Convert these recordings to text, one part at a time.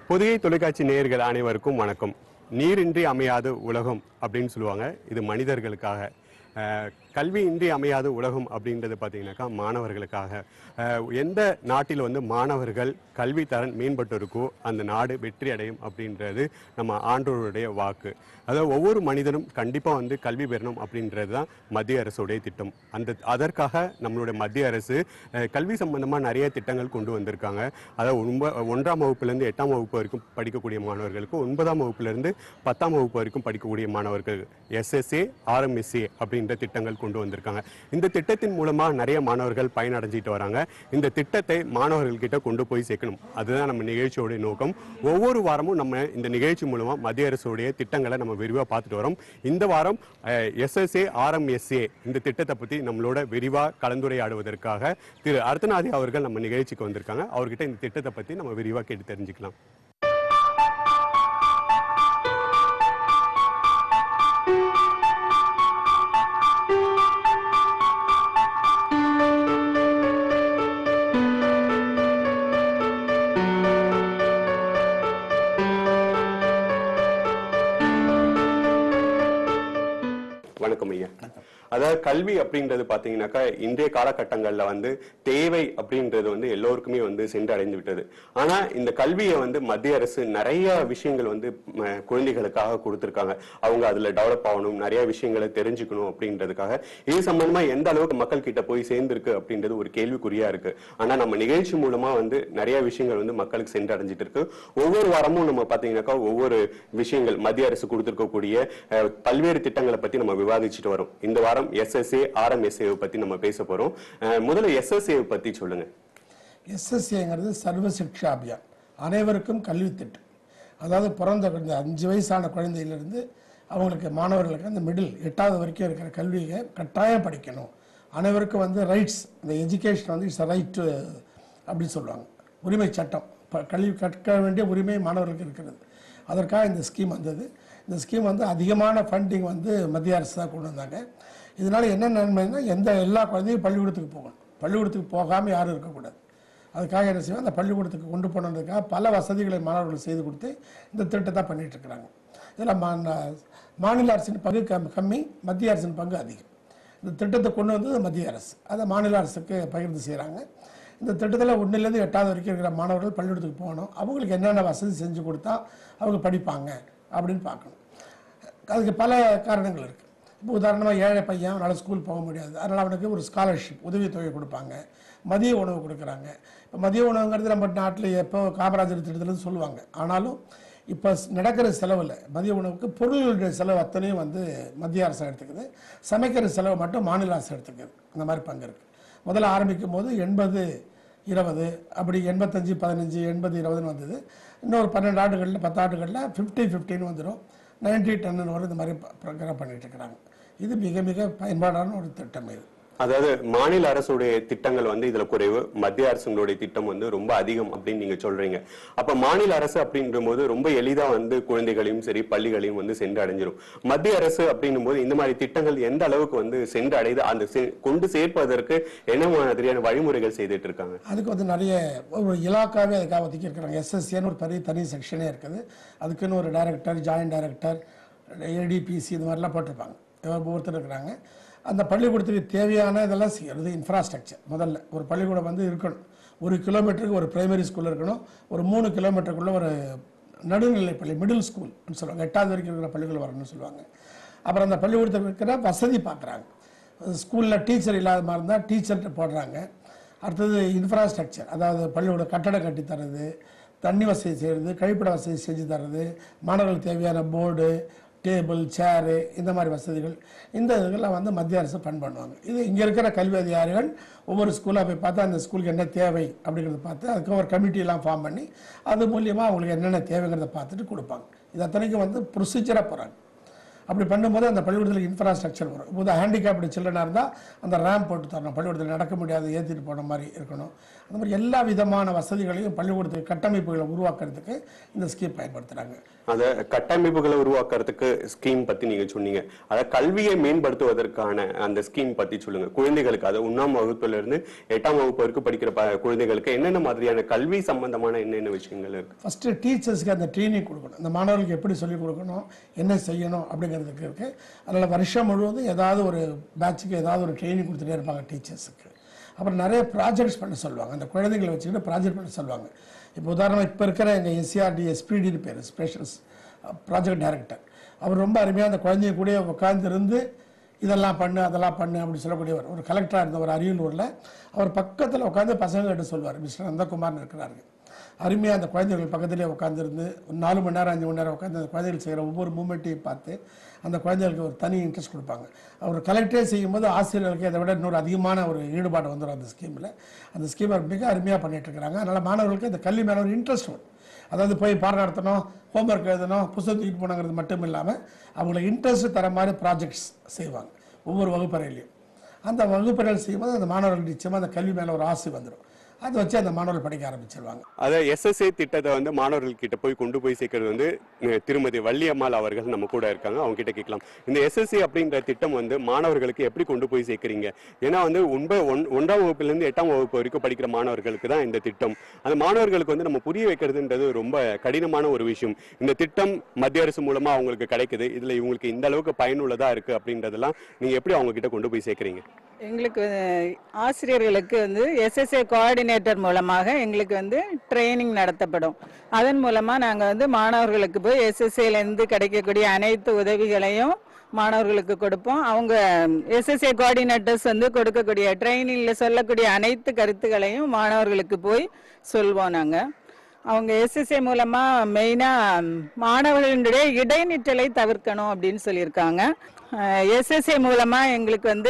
புதிய தொலைக்காட்சி நேயர்கள் அனைவருக்கும் வணக்கம். நீரின்றி அமையாது உலகம் அப்படின்னு சொல்லுவாங்க. இது மனிதர்களுக்காக. கல்வி இன்றி அமையாது உலகம் அப்படின்றது பார்த்தீங்கன்னாக்கா மாணவர்களுக்காக. எந்த நாட்டில் வந்து மாணவர்கள் கல்வி தரம் மேம்பட்டு இருக்கோ அந்த நாடு வெற்றி அடையும் அப்படின்றது நம்ம ஆண்டோருடைய வாக்கு. அதாவது ஒவ்வொரு மனிதனும் கண்டிப்பாக வந்து கல்வி பெறணும் அப்படின்றது தான் மத்திய அரசுடைய திட்டம். அதற்காக நம்மளுடைய மத்திய அரசு கல்வி சம்பந்தமாக நிறைய திட்டங்கள் கொண்டு வந்திருக்காங்க. அதாவது 1ஆம் வகுப்புலேருந்து 8ஆம் வகுப்பு வரைக்கும் படிக்கக்கூடிய மாணவர்களுக்கு 9ஆம் வகுப்புலேருந்து 10ஆம் வகுப்பு வரைக்கும் படிக்கக்கூடிய மாணவர்கள் SSA RMSA அப்படின்ற திட்டங்கள் கொண்டு வந்திருக்காங்க. இந்த திட்டத்தின் மூலமா நிறைய மாணவர்கள் பயனடைஞ்சிட்டு வராங்க. இந்த திட்டத்தை மாணவர்கள் கிட்ட கொண்டு போய் சேர்க்கணும். அதுதான் நம்ம நிகழ்ச்சியோட நோக்கம். ஒவ்வொரு வாரமும் நம்ம இந்த நிகழ்ச்சி மூலமா மத்திய அரசுடைய திட்டங்களை நம்ம விரிவா பார்த்துட்டு வரோம். இந்த வாரம் SSA RMSA இந்த திட்டத்தை பத்தி நம்மளோட விரிவா கலந்துரையாடுவதற்காக திரு அர்த்தநாதி அவர்கள் நம்ம நிகழ்ச்சிக்கு வந்திருக்காங்க. அவர்கிட்ட இந்த திட்டத்தை பத்தி நம்ம விரிவா கேட்டு தெரிஞ்சுக்கலாம். வணக்கம் ஐயா. அதாவது கல்வி அப்படின்றது பாத்தீங்கன்னாக்கா இன்றைய காலகட்டங்கள்ல வந்து தேவை அப்படின்றது வந்து எல்லோருக்குமே வந்து சென்றடைந்து விட்டது. ஆனா இந்த கல்வியை வந்து மத்திய அரசு நிறைய விஷயங்கள் வந்து குழந்தைகளுக்காக கொடுத்திருக்காங்க. அவங்க அதுல டெவலப் ஆகணும், நிறைய விஷயங்களை தெரிஞ்சுக்கணும் அப்படின்றதுக்காக. இது சம்பந்தமா எந்த அளவுக்கு மக்கள் கிட்ட போய் சேர்ந்திருக்கு அப்படின்றது ஒரு கேள்விக்குறியா இருக்கு. ஆனா நம்ம நிகழ்ச்சி மூலமா வந்து நிறைய விஷயங்கள் வந்து மக்களுக்கு சென்றடைஞ்சிட்டு இருக்கு. ஒவ்வொரு வாரமும் நம்ம பாத்தீங்கன்னாக்கா ஒவ்வொரு விஷயங்கள் மத்திய அரசு கொடுத்திருக்கக்கூடிய பல்வேறு திட்டங்களை பத்தி நம்ம விவாதிச்சுட்டு வரோம். இந்த வாரம் SSA RMSA பத்தி நம்ம பேச போறோம். முதல்ல SSA பத்தி சொல்லுங்க. SSAங்கிறது சர்வ சிக்ஷா அபியான், அனைவருக்கும் கல்வி திட்டம். அதாவது பிறந்த 5 வயசான குழந்தையிலிருந்து அவங்களுக்கு மாணவர்களுக்கு அந்த மிடில் 8வது வரைக்கும் இருக்கிற கல்வியை கட்டாயம் படிக்கணும். அனைவருக்கும் வந்து ரைட்ஸ், இந்த எஜுகேஷன் வந்து இட்ஸ் ரைட் அப்படின்னு சொல்லுவாங்க. உரிமை சட்டம், கல்வி கற்க வேண்டிய உரிமை மாணவர்களுக்கு இருக்கிறது. அதற்காக இந்த ஸ்கீம் வந்தது. இந்த ஸ்கீம் வந்து அதிகமான ஃபண்டிங் வந்து மத்திய அரசு தான் கொண்டு வந்தாங்க. இதனால் என்ன நன்மைன்னா எல்லா குழந்தையும் பள்ளிக்கூடத்துக்கு போகணும். பள்ளிக்கூடத்துக்கு போகாமல் யாரும் இருக்கக்கூடாது. அதுக்காக என்ன செய்வோம், அந்த பள்ளிக்கூடத்துக்கு கொண்டு போனதுக்காக பல வசதிகளை மாணவர்கள் செய்து கொடுத்து இந்த திட்டத்தை பண்ணிட்டு இருக்கிறாங்க. இதில் மாநில அரசின் பங்கு கம்மி, மத்திய அரசின் பங்கு அதிகம். இந்த திட்டத்தை கொண்டு வந்தது மத்திய அரசு, அதை மாநில அரசுக்கு பகிர்ந்து செய்கிறாங்க. இந்த திட்டத்தில் 1லேருந்து 8வது வரைக்கும் இருக்கிற மாணவர்கள் பள்ளிக்கூடத்துக்கு போகணும். அவங்களுக்கு என்னென்ன வசதி செஞ்சு கொடுத்தா அவங்க படிப்பாங்க அப்படின்னு பார்க்கணும். அதுக்கு பல காரணங்கள் இருக்குது. இப்போ உதாரணமாக ஏழை பையன் அவனால் ஸ்கூல் போக முடியாது, அதனால் அவனுக்கு ஒரு ஸ்காலர்ஷிப் உதவித்தொகை கொடுப்பாங்க, மதிய உணவு கொடுக்குறாங்க. இப்போ மதிய உணவுங்கிறது நம்ம நாட்டில் எப்போ காமராஜர் திட்டத்துலேருந்து சொல்லுவாங்க. ஆனாலும் இப்போ நடக்கிற செலவில் மதிய உணவுக்கு பொருளுடைய செலவு அத்தனையும் வந்து மத்திய அரசு எடுத்துக்குது. சமைக்கிற செலவு மட்டும் மாநில அரசு எடுத்துக்குது. இந்த மாதிரி பங்கு இருக்குது. முதல்ல ஆரம்பிக்கும் போது 80-20 அப்படி 85-15 80-20 வந்தது. இன்னொரு 12 ஆண்டுகளில் 10 ஆண்டுகளில் 50-50 வந்துடும். 90-10 வரை இந்த மாதிரி ப்ரோக்ராம் பண்ணிட்டு இருக்கிறாங்க. இது மிக மிக பயன்பாடான ஒரு திட்டம். இது அதாவது மாநில அரசுடைய திட்டங்கள் வந்து இதுல குறைவு, மத்திய அரசுடைய திட்டம் வந்து ரொம்ப அதிகம் அப்படின்னு நீங்க சொல்றீங்க. அப்ப மாநில அரசு அப்படின்ற போது ரொம்ப எளிதா வந்து குழந்தைகளையும் சரி பள்ளிகளையும் வந்து சென்று அடைஞ்சிடும். மத்திய அரசு அப்படின்னும் போது இந்த மாதிரி திட்டங்கள் எந்த அளவுக்கு வந்து சென்று அடைது, அந்த கொண்டு சேர்ப்பதற்கு என்ன மாதிரியான வழிமுறைகள் செய்துட்டு இருக்காங்க? அதுக்கு வந்து நிறைய ஒரு இலாக்காவே அதுக்காக ஒதுக்கி இருக்கிறாங்க. SSAன்னு ஒரு பெரிய தனி செக்ஷனே இருக்குது. அதுக்குன்னு ஒரு டைரக்டர், ஜாயின்ட் டைரக்டர், ADPC இது மாதிரிலாம் போட்டிருப்பாங்க. ஒவ்வொருத்தர் இருக்கிறாங்க. அந்த பள்ளிக்கூடத்துக்கு தேவையான இதெல்லாம் செய்கிறது இன்ஃப்ராஸ்ட்ரக்சர். முதல்ல ஒரு பள்ளிக்கூடம் வந்து இருக்கணும். 1 கிலோமீட்டருக்கு ஒரு பிரைமரி ஸ்கூல் இருக்கணும். ஒரு 3 கிலோமீட்டருக்குள்ள ஒரு நடுநிலை பள்ளி, மிடில் ஸ்கூல் சொல்லுவாங்க. 8வது வரைக்கும் இருக்கிற பள்ளிகள் வரணும்னு சொல்லுவாங்க. அப்புறம் அந்த பள்ளிக்கூடத்தில் இருக்கிற வசதி பார்க்குறாங்க. ஸ்கூலில் டீச்சர் இல்லாத மாதிரி இருந்தால் டீச்சர்கிட்ட போடுறாங்க. அடுத்தது இன்ஃப்ராஸ்ட்ரக்சர், அதாவது பள்ளிக்கூட கட்டடம் கட்டி தர்றது, தண்ணி வசதி செய்கிறது, கழிப்பிட வசதி செஞ்சு தர்றது, மாணவர்களுக்கு தேவையான போர்டு, டேபிள், சேரு, இந்த மாதிரி வசதிகள், இந்த இதெல்லாம் வந்து மத்திய அரசு ஃபண்ட் பண்ணுவாங்க. இது இங்கே இருக்கிற கல்வி அதிகாரிகள் ஒவ்வொரு ஸ்கூலாக போய் பார்த்தா அந்த ஸ்கூலுக்கு என்ன தேவை அப்படிங்கிறத பார்த்து அதுக்கு ஒரு கமிட்டியெல்லாம் ஃபார்ம் பண்ணி அது மூலியமாக அவங்களுக்கு என்னென்ன தேவைங்கிறத பார்த்துட்டு கொடுப்பாங்க. இது அத்தனைக்கும் வந்து ப்ரொசீஜராக போகிறாங்க. அப்படி பண்ணும்போது அந்த பள்ளிக்கூடத்தில் இன்ஃப்ராஸ்ட்ரக்சர் வரும். ஹேண்டிகேப்டு சில்ட்ரனாக இருந்தால் அந்த ரேம்ப் போட்டு தரணும். பள்ளிக்கூடத்தில் நடக்க முடியாது, ஏற்றிட்டு போன மாதிரி இருக்கணும். அந்த மாதிரி எல்லா விதமான வசதிகளையும் பள்ளிக்கூடத்துக்கு கட்டமைப்புகளை உருவாக்குறதுக்கு இந்த ஸ்கீம் பயன்படுத்துகிறாங்க. அதை கட்டமைப்புகளை உருவாக்குறதுக்கு ஸ்கீம் பத்தி நீங்க சொன்னீங்க. அதை கல்வியை மேம்படுத்துவதற்கான அந்த ஸ்கீம் பத்தி சொல்லுங்க. குழந்தைகளுக்கு, அதை 1ஆம் வகுப்புல இருந்து 8ஆம் வகுப்பு வரைக்கும் படிக்கிற குழந்தைகளுக்கு என்னென்ன மாதிரியான கல்வி சம்பந்தமான என்னென்ன விஷயங்கள் இருக்கு? ஃபர்ஸ்ட் டீச்சர்ஸ்க்கு அந்த ட்ரைனிங் கொடுக்கணும். அந்த மாணவர்களுக்கு எப்படி சொல்லிக் கொடுக்கணும், என்ன செய்யணும் அப்படிங்கிறதுக்கு இருக்கு. அதனால வருஷம் முழுவதும் ஏதாவது ஒரு பேட்சுக்கு ஏதாவது ஒரு ட்ரைனிங் கொடுத்துட்டே இருப்பாங்க டீச்சர்ஸுக்கு. அப்புறம் நிறைய ப்ராஜெக்ட்ஸ் பண்ண சொல்லுவாங்க. அந்த குழந்தைகளை வச்சுக்கிட்டு ப்ராஜெக்ட் பண்ண சொல்லுவாங்க. இப்போ உதாரணமாக இப்போ இருக்கிற எங்கள் எஸ்சிஆர்டி எஸ்பிடின்னு பேர், ஸ்பெஷல்ஸ் ப்ராஜெக்ட் டைரக்டர், அவர் ரொம்ப அருமையாக அந்த குழந்தைய கூட உட்காந்துருந்து இதெல்லாம் பண்ணு அதெல்லாம் பண்ணு அப்படின்னு சொல்லக்கூடியவர். ஒரு கலெக்டராக இருந்த ஒரு அரியலூரில் அவர் பக்கத்தில் உட்காந்து பசங்கள்கிட்ட சொல்லுவார். மிஸ்டர் நந்தகுமார்னு இருக்கிறாரு. அருமையாக அந்த குழந்தைகள் பக்கத்துலேயே உட்காந்துருந்து 4 மணி நேரம் 5 மணி நேரம் உட்காந்து அந்த குழந்தைகள் செய்கிற ஒவ்வொரு மூமெண்ட்டையும் பார்த்து அந்த குழந்தைகளுக்கு ஒரு தனி இன்ட்ரெஸ்ட் கொடுப்பாங்க. அவர் கலெக்டரே செய்யும்போது ஆசிரியர்களுக்கு அதை விட இன்னொரு அதிகமான ஒரு ஈடுபாடு வந்துடும் அந்த ஸ்கீமில். அந்த ஸ்கீமை மிக அருமையாக பண்ணிட்டு இருக்கிறாங்க. அதனால் மாணவர்களுக்கு அந்த கல்வி மேலே ஒரு இன்ட்ரெஸ்ட் வரும். அதாவது போய் பாடம் நடத்தணும், ஹோம்ஒர்க் எழுதணும், புத்தகம் தூக்கிட்டு போனாங்கிறது மட்டும் இல்லாமல் அவங்களுக்கு இன்ட்ரெஸ்ட் தர மாதிரி ப்ராஜெக்ட்ஸ் செய்வாங்க ஒவ்வொரு வகுப்பறையிலையும். அந்த வகுப்பறையில் செய்யும்போது அந்த மாணவர்களுக்கு நிச்சயமாக அந்த கல்வி மேலே ஒரு ஆசை வந்துடும். அதை வச்சு அந்த மாணவர்கள் படிக்க ஆரம்பிச்சிருவாங்க. அதை எஸ்எஸ்ஏ திட்டத்தை வந்து மாணவர்கள் கிட்ட கொண்டு போய் சேர்க்கறது வந்து திருமதி வள்ளியம்மாள் அவர்கள் நம்ம கூட இருக்காங்க. அவங்க கிட்ட கேட்கலாம். இந்த எஸ்எஸ்ஏ அப்படின்ற திட்டம் வந்து மாணவர்களுக்கு எப்படி கொண்டு போய் சேர்க்கிறீங்க? ஏன்னா வந்து 1ஆம் வகுப்புலேருந்து 8ஆம் வகுப்பு வரைக்கும் படிக்கிற மாணவர்களுக்கு தான் இந்த திட்டம். அந்த மாணவர்களுக்கு வந்து நம்ம புரிய வைக்கிறதுன்றது ரொம்ப கடினமான ஒரு விஷயம். இந்த திட்டம் மத்திய அரசு மூலமா அவங்களுக்கு கிடைக்குது, இதுல இவங்களுக்கு இந்த அளவுக்கு பயனுள்ளதா இருக்கு அப்படின்றதெல்லாம் நீங்க எப்படி அவங்க கிட்ட கொண்டு போய் சேர்க்கிறீங்க? எங்களுக்கு ஆசிரியர்களுக்கு வந்து எஸ்எஸ்ஏ கோஆர்டினேட்டர் மூலமாக எங்களுக்கு வந்து ட்ரைனிங் நடத்தப்படும். அதன் மூலமாக நாங்கள் வந்து மாணவர்களுக்கு போய் எஸ்எஸ்ஏலேருந்து கிடைக்கக்கூடிய அனைத்து உதவிகளையும் மாணவர்களுக்கு கொடுப்போம். அவங்க எஸ்எஸ்ஏ கோஆர்டினேட்டர்ஸ் வந்து கொடுக்கக்கூடிய ட்ரைனிங்கில் சொல்லக்கூடிய அனைத்து கருத்துக்களையும் மாணவர்களுக்கு போய் சொல்வோம். நாங்கள் அவங்க எஸ்எஸ்ஏ மூலமாக மெயினாக மாணவர்களுடைய இடைநிற்றலை தவிர்க்கணும் அப்படின்னு சொல்லியிருக்காங்க. எஸ்எஸ்ஏ மூலமாக எங்களுக்கு வந்து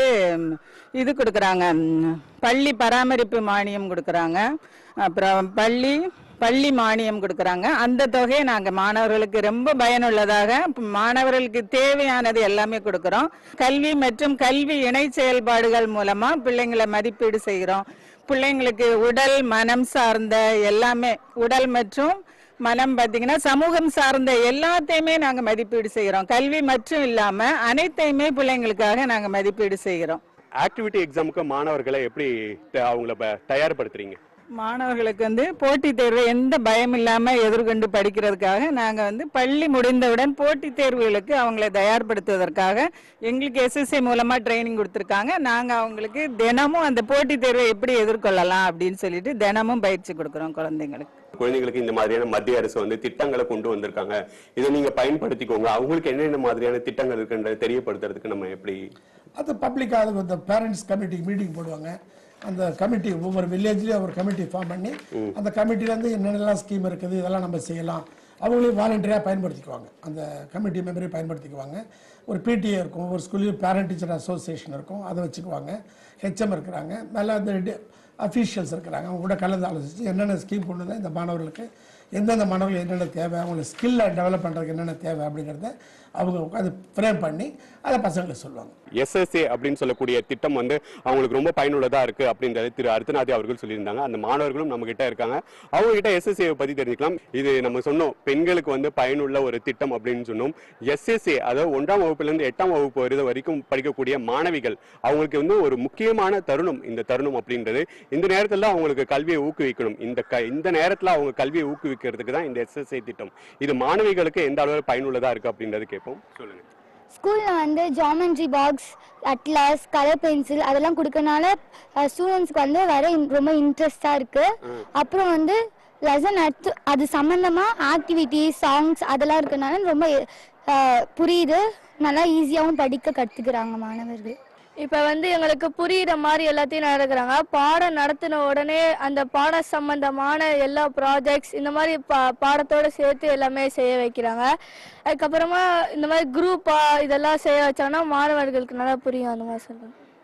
இது கொடுக்குறாங்க, பள்ளி பராமரிப்பு மானியம் கொடுக்குறாங்க, அப்புறம் பள்ளி மானியம் கொடுக்குறாங்க. அந்த தொகையை நாங்கள் மாணவர்களுக்கு ரொம்ப பயனுள்ளதாக மாணவர்களுக்கு தேவையானது எல்லாமே கொடுக்குறோம். கல்வி மற்றும் கல்வி இணை செயல்பாடுகள் மூலமாக பிள்ளைங்களை மதிப்பீடு செய்கிறோம். பிள்ளைங்களுக்கு உடல் மனம் சார்ந்த எல்லாமே, உடல் மற்றும் மனம் பார்த்தீங்கன்னா சமூகம் சார்ந்த எல்லாத்தையுமே நாங்கள் மதிப்பீடு செய்கிறோம். கல்வி மட்டும் இல்லாமல் அனைத்தையுமே பிள்ளைங்களுக்காக நாங்கள் மதிப்பீடு செய்கிறோம். ஆக்டிவிட்டி எக்ஸாமுக்கு மாணவர்களை எப்படி அவங்கள தயார்படுத்துறீங்க? மாணவர்களுக்கு வந்து போட்டித் தேர்வை எந்த பயம் இல்லாமல் எதிர்கொண்டு படிக்கிறதுக்காக நாங்கள் வந்து பள்ளி முடிந்தவுடன் போட்டித் தேர்வுகளுக்கு அவங்களை தயார்படுத்துவதற்காக எங்களுக்கு எஸ்எஸ்ஏ மூலமாக ட்ரைனிங் கொடுத்துருக்காங்க. நாங்கள் அவங்களுக்கு தினமும் அந்த போட்டித் தேர்வை எப்படி எதிர்கொள்ளலாம் அப்படின்னு சொல்லிட்டு தினமும் பயிற்சி கொடுக்குறோம் குழந்தைங்களுக்கு. குழந்தைங்களுக்கு இந்த மாதிரியான மத்திய அரசு வந்து திட்டங்களை கொண்டு வந்திருக்காங்க, இதை நீங்க பயன்படுத்திக்கோங்க. அவங்களுக்கு என்னென்ன மாதிரியான திட்டங்கள் இருக்குன்றதை தெரியப்படுத்துறதுக்கு நம்ம எப்படி? அது பப்ளிக்காக அந்த பேரண்ட்ஸ் கமிட்டி மீட்டிங் போடுவாங்க. அந்த கமிட்டி ஒவ்வொரு வில்லேஜ்லேயும் ஒரு கமிட்டி ஃபார்ம் பண்ணி அந்த கமிட்டிலேருந்து என்னென்னலாம் ஸ்கீம் இருக்குது இதெல்லாம் நம்ம செய்யலாம் அவங்களையும் வாலண்டியராக பயன்படுத்திக்குவாங்க. அந்த கமிட்டி மெம்பரையும் பயன்படுத்திக்குவாங்க. ஒரு பிடிஏ இருக்கும், ஒரு ஸ்கூல்லையும் பேரண்ட் டீச்சர் அசோசியேஷன் இருக்கும், அதை வச்சுக்குவாங்க. ஹெச்எம் இருக்கிறாங்க, மேலே அந்த அஃபீஷியல்ஸ் இருக்கிறாங்க. அவங்க கூட கலந்து ஆலோசித்து என்னென்ன ஸ்கீம் கொண்டு தான் இந்த மாணவர்களுக்கு எந்தெந்த மாணவர்கள் என்னென்ன தேவை, அவங்களுக்கு ஸ்கில்லை டெவலப் பண்ணுறதுக்கு என்னென்ன தேவை அப்படிங்கிறத அவங்க உட்காந்து ஃப்ரேம் பண்ணி அதை பசங்களுக்கு சொல்லுவாங்க. எஸ்எஸ்ஏ அப்படின்னு சொல்லக்கூடிய திட்டம் வந்து அவங்களுக்கு ரொம்ப பயனுள்ளதா இருக்கு அப்படின்றத திரு அர்த்தநாதி அவர்கள் சொல்லியிருந்தாங்க. அந்த மாணவர்களும் நம்ம கிட்ட இருக்காங்க, அவங்க கிட்ட எஸ்எஸ்ஏ பத்தி தெரிஞ்சுக்கலாம். இது நம்ம சொன்னோம் பெண்களுக்கு வந்து பயனுள்ள ஒரு திட்டம் அப்படின்னு சொன்னோம். எஸ்எஸ்ஏ அதாவது 1ஆம் வகுப்புல இருந்து 8ஆம் வகுப்பு வரைக்கும் படிக்கக்கூடிய மாணவிகள் அவங்களுக்கு வந்து ஒரு முக்கியமான தருணம் இந்த தருணம் அப்படின்றது. இந்த நேரத்தில் அவங்களுக்கு கல்வியை ஊக்குவிக்கணும். இந்த நேரத்தில் அவங்க கல்வியை ஊக்குவிக்கிறதுக்கு தான் இந்த எஸ்எஸ்ஏ திட்டம். இது மாணவிகளுக்கு எந்த அளவு பயனுள்ளதா இருக்கு அப்படின்றது கேட்போம். சொல்லுங்க. ஸ்கூலில் வந்து geometry box, atlas, colour pencil அதெல்லாம் கொடுக்கறனால ஸ்டூடெண்ட்ஸ்க்கு வந்து ரொம்ப இன்ட்ரெஸ்டாக இருக்குது. அப்புறம் வந்து லெசன் அது சம்மந்தமாக ஆக்டிவிட்டி, சாங்ஸ் அதெல்லாம் இருக்கனால ரொம்ப புரியுது. நல்லா ஈஸியாகவும் படிக்க கற்றுக்குறாங்க மாணவர்கள். இப்போ வந்து எங்களுக்கு புரிகிற மாதிரி எல்லாத்தையும் நடக்கிறாங்க. பாடம் நடத்தின உடனே அந்த பாட சம்பந்தமான எல்லா ப்ராஜெக்ட்ஸ் இந்த மாதிரி பாடத்தோடு சேர்த்து எல்லாமே செய்ய வைக்கிறாங்க. அதுக்கப்புறமா இந்த மாதிரி குரூப்பாக இதெல்லாம் செய்ய வச்சாங்கன்னா மாணவர்களுக்கு நல்லா புரியும். அந்த மாதிரி சொல்கிறேன்.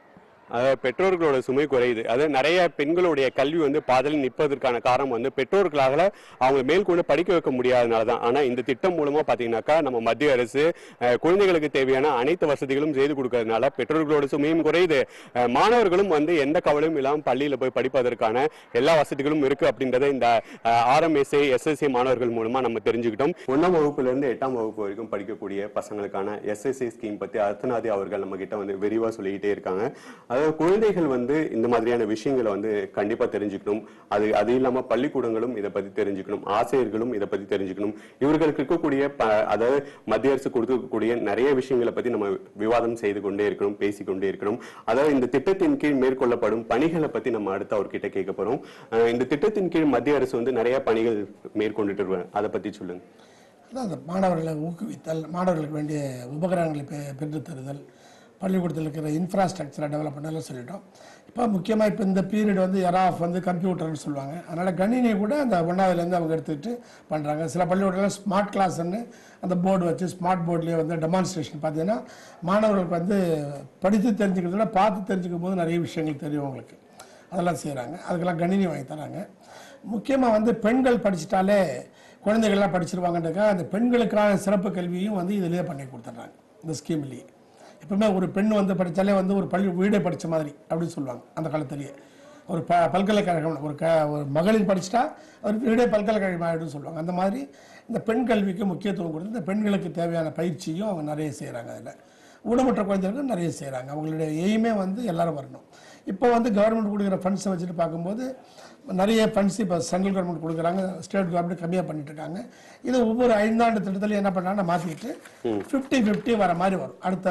பெற்றோர்களோட சுமை குறையுது. அதாவது நிறைய பெண்களுடைய கல்வி வந்து பாதையில் நிற்பதற்கான காரணம் வந்து பெற்றோர்களால அவங்க மேற்கொண்டு படிக்க வைக்க முடியாதனால தான். ஆனால் இந்த திட்டம் மூலமா பார்த்தீங்கன்னாக்கா நம்ம மத்திய அரசு குழந்தைகளுக்கு தேவையான அனைத்து வசதிகளும் செய்து கொடுக்கறதுனால பெற்றோர்களோட சுமையும் குறையுது, மாணவர்களும் வந்து எந்த கவலையும் இல்லாமல் பள்ளியில் போய் படிப்பதற்கான எல்லா வசதிகளும் இருக்கு அப்படின்றத இந்த RMSA SSA மாணவர்கள் மூலமா நம்ம தெரிஞ்சுக்கிட்டோம். 1ஆம் வகுப்புல இருந்து 8ஆம் வகுப்பு வரைக்கும் படிக்கக்கூடிய பசங்களுக்கான SSA ஸ்கீம் பத்தி அர்த்தநாதி அவர்கள் நம்ம கிட்ட வந்து விரிவா சொல்லிக்கிட்டே இருக்காங்க. அதாவது குழந்தைகள் வந்து இந்த மாதிரியான விஷயங்களை வந்து கண்டிப்பா தெரிஞ்சுக்கணும். அது இல்லாம பள்ளிக்கூடங்களும் இதை பத்தி தெரிஞ்சுக்கணும், ஆசிரியர்களும் இதை பத்தி தெரிஞ்சுக்கணும். இவர்களுக்கு இருக்கக்கூடிய அதாவது மத்திய அரசு கொடுக்கக்கூடிய நிறைய விஷயங்களை பத்தி நம்ம விவாதம் செய்து கொண்டே இருக்கணும், பேசிக்கொண்டே இருக்கணும். அதாவது இந்த திட்டத்தின் கீழ் மேற்கொள்ளப்படும் பணிகளை பத்தி நம்ம அடுத்து அவர்கிட்ட கேட்க போறோம். இந்த திட்டத்தின் கீழ் மத்திய அரசு வந்து நிறைய பணிகள் மேற்கொண்டுட்டு இருக்காங்க, அதை பத்தி சொல்லுங்க. அதாவது மாணவர்களை ஊக்குவித்தல், மாணவர்களுக்கு வேண்டிய உபகரணங்களை பெற்று தருதல், பள்ளிக்கூடத்தில் இருக்கிற இன்ஃப்ராஸ்ட்ரக்சரை டெவலப் பண்ணலாம் சொல்லிட்டோம். இப்போ முக்கியமாக இப்போ இந்த பீரியட் வந்து எராஃப் வந்து கம்ப்யூட்டர்னு சொல்லுவாங்க. அதனால் கணினியை கூட அந்த 1ஆவதுலேருந்து அவங்க எடுத்துக்கிட்டு பண்ணுறாங்க. சில பள்ளிக்கூடத்தில் ஸ்மார்ட் கிளாஸ்ன்னு அந்த போர்டு வச்சு ஸ்மார்ட் போர்ட்லேயே வந்து டெமான்ஸ்ட்ரேஷன் பார்த்தீங்கன்னா மாணவர்களுக்கு வந்து படித்து தெரிஞ்சுக்கிறதுல பார்த்து தெரிஞ்சுக்கும் போது நிறைய விஷயங்கள் தெரியும் அவங்களுக்கு. அதெல்லாம் செய்கிறாங்க. அதுக்கெல்லாம் கணினி வாங்கி தராங்க. முக்கியமாக வந்து பெண்கள் படிச்சிட்டாலே குழந்தைகள்லாம் படிச்சிருவாங்கன்றதுக்காக அந்த பெண்களுக்கான சிறப்பு கல்வியும் வந்து இதிலேயே பண்ணி கொடுத்துட்றாங்க இந்த ஸ்கீம்லேயே. எப்பவுமே ஒரு பெண் வந்து படித்தாலே வந்து ஒரு வீடே படித்த மாதிரி அப்படின்னு சொல்லுவாங்க அந்த காலத்திலேயே. ஒரு பல்கலைக்கழகம் ஒரு மகளிர் படிச்சுட்டா ஒரு வீடே பல்கலைக்கழகம் ஆகிடும் சொல்லுவாங்க. அந்த மாதிரி இந்த பெண் கல்விக்கு முக்கியத்துவம் கொடுத்து இந்த பெண்களுக்கு தேவையான பயிற்சியும் அவங்க நிறைய செய்கிறாங்க. அதில் ஊனமுற்ற குழந்தைகளுக்கு நிறைய செய்கிறாங்க. அவங்களுடைய எய்மே வந்து எல்லாரும் வரணும். இப்போ வந்து கவர்மெண்ட் கொடுக்குற ஃபண்ட்ஸை வச்சுட்டு பார்க்கும்போது நிறைய ஃபண்ட்ஸ் இப்போ சென்ட்ரல் கவர்மெண்ட் கொடுக்குறாங்க, ஸ்டேட் கவர்மெண்ட் கம்மியாக பண்ணிட்டு இருக்காங்க. இது ஒவ்வொரு 5 ஆண்டு திட்டத்தில் என்ன பண்ணுறாங்கன்னா மாற்றிட்டு 50-50 வர மாதிரி வரும். அடுத்த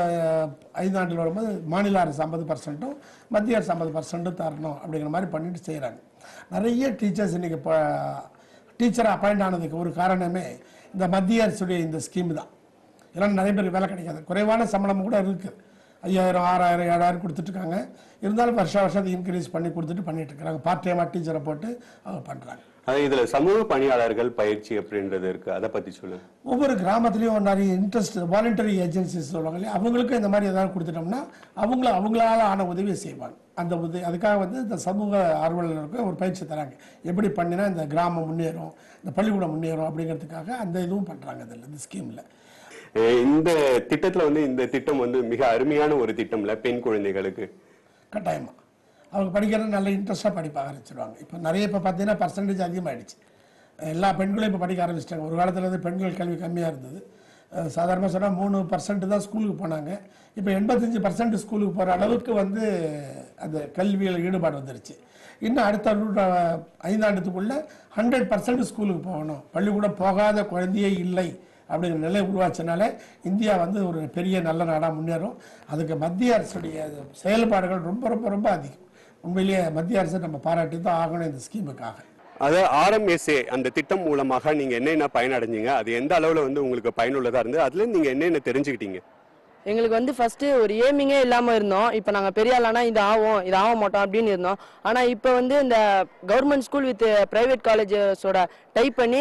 5 ஆண்டில் வரும்போது மாநில அரசு 50%, மத்திய அரசு 50% தரணும் அப்படிங்கிற மாதிரி பண்ணிட்டு செய்கிறாங்க. நிறைய டீச்சர்ஸ் இன்றைக்கி இப்போ டீச்சரை அப்பாயிண்ட் ஆனதுக்கு ஒரு காரணமே இந்த மத்திய அரசுடைய இந்த ஸ்கீம் தான். இதெல்லாம் நிறைய பேருக்கு வேலை கிடைக்காது, குறைவான சம்பளம் கூட இருக்குது. 5000, 6000, 7000 கொடுத்துட்ருக்காங்க. இருந்தாலும் வருஷம் அதை இன்க்ரீஸ் பண்ணி கொடுத்துட்டு பண்ணிட்டு இருக்காங்க. பார்ட் டைமாக டீச்சரை போட்டு அவங்க பண்ணுறாங்க. அது இதுல சமூக பணியாளர்கள் பயிற்சி அப்படின்றது இருக்கு, அதை பத்தி சொல்லுங்க. ஒவ்வொரு கிராமத்துலேயும் நிறைய இன்ட்ரெஸ்ட் வாலண்டரி ஏஜென்சிஸ் சொல்லுவாங்க இல்லையா, அவங்களுக்கும் இந்த மாதிரி ஏதாவது கொடுத்துட்டோம்னா அவங்களால ஆன உதவியை செய்வாங்க. அந்த அதுக்காக வந்து இந்த சமூக ஆர்வலர்களுக்கு ஒரு பயிற்சி தராங்க. எப்படி பண்ணினா இந்த கிராமம் முன்னேறும், இந்த பள்ளிக்கூடம் முன்னேறும் அப்படிங்கிறதுக்காக அந்த இதுவும் பண்ணுறாங்க இதில் இந்த ஸ்கீமில். இந்த திட்டத்தில் வந்து இந்த திட்டம் வந்து மிக அருமையான ஒரு திட்டம்ல பெண் குழந்தைகளுக்கு கட்டாயமாக அவங்க படிக்கிறது நல்ல இன்ட்ரெஸ்ட்டாக படிக்க ஆரம்பிச்சிடுவாங்க. இப்போ நிறைய இப்போ பார்த்தீங்கன்னா பர்சன்டேஜ் அதிகமாகிடுச்சு. எல்லா பெண்களும் இப்போ படிக்க ஆரம்பிச்சிட்டாங்க. ஒரு காலத்தில் வந்து பெண்கள் கல்வி கம்மியாக இருந்தது. சாதாரணமாக சொன்னால் 3% தான் ஸ்கூலுக்கு போனாங்க. இப்போ 85% ஸ்கூலுக்கு போகிற அளவுக்கு வந்து அந்த கல்வியில் ஈடுபாடு வந்துருச்சு. இன்னும் அடுத்த 5 ஆண்டுக்குள்ளே 100% ஸ்கூலுக்கு போகணும், பள்ளிக்கூடம் போகாத குழந்தையே இல்லை அப்படிங்கிற நிலை உருவாச்சனால இந்தியா வந்து ஒரு பெரிய நல்ல நாடாக முன்னேறும். அதுக்கு மத்திய அரசுடைய செயல்பாடுகள் ரொம்ப ரொம்ப ரொம்ப அதிகம். உண்மையிலேயே மத்திய அரசு நம்ம பாராட்டி தான் ஆகணும் இந்த ஸ்கீமுக்காக. அது RMSA அந்த திட்டம் மூலமாக நீங்க என்னென்ன பயனடைஞ்சீங்க, அது எந்த அளவுல வந்து உங்களுக்கு பயனுள்ளதா இருந்து, அதுல நீங்க என்னென்ன தெரிஞ்சுக்கிட்டீங்க? எங்களுக்கு வந்து ஃபர்ஸ்ட் ஒரு ஏமிங்கே இல்லாமல் இருந்தோம். இப்போ நாங்கள் பெரிய ஆளானா இது ஆக மாட்டோம் அப்படின்னு இருந்தோம். ஆனால் இப்போ வந்து இந்த கவர்மெண்ட் ஸ்கூல் வித் ப்ரைவேட் காலேஜஸோட டைப் பண்ணி